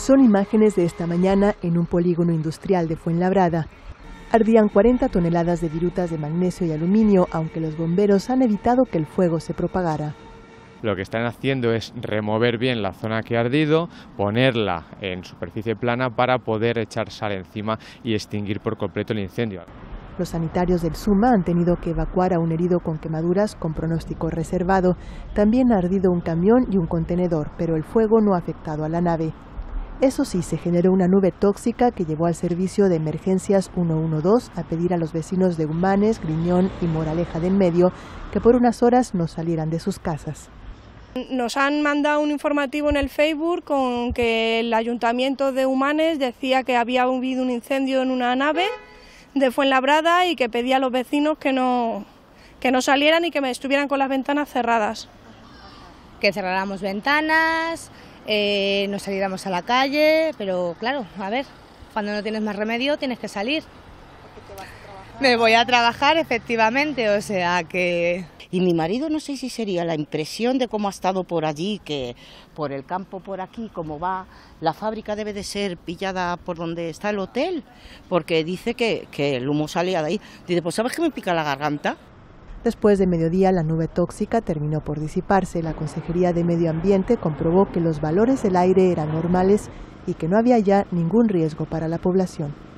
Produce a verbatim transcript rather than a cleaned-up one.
Son imágenes de esta mañana en un polígono industrial de Fuenlabrada. Ardían cuarenta toneladas de virutas de magnesio y aluminio, aunque los bomberos han evitado que el fuego se propagara. Lo que están haciendo es remover bien la zona que ha ardido, ponerla en superficie plana para poder echar sal encima y extinguir por completo el incendio. Los sanitarios del SUMA han tenido que evacuar a un herido con quemaduras con pronóstico reservado. También ha ardido un camión y un contenedor, pero el fuego no ha afectado a la nave. Eso sí, se generó una nube tóxica que llevó al servicio de emergencias ciento doce a pedir a los vecinos de Humanes, Griñón y Moraleja del Medio que por unas horas no salieran de sus casas. Nos han mandado un informativo en el Facebook con que el Ayuntamiento de Humanes decía que había habido un incendio en una nave de Fuenlabrada y que pedía a los vecinos que no, que no salieran y que estuvieran con las ventanas cerradas. Que cerráramos ventanas, eh, no saliéramos a la calle, pero claro, a ver, cuando no tienes más remedio tienes que salir. Me voy a trabajar, efectivamente, o sea que... Y mi marido no sé si sería la impresión de cómo ha estado por allí, que por el campo por aquí, como va, la fábrica debe de ser pillada por donde está el hotel, porque dice que, que el humo salía de ahí. Dice, pues ¿sabes que me pica la garganta? Después de mediodía, la nube tóxica terminó por disiparse. La Consejería de Medio Ambiente comprobó que los valores del aire eran normales y que no había ya ningún riesgo para la población.